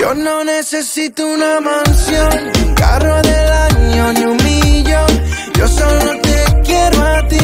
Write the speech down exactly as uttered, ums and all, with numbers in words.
Yo no necesito una mansión, un carro del año ni un millón. Yo solo te quiero a ti.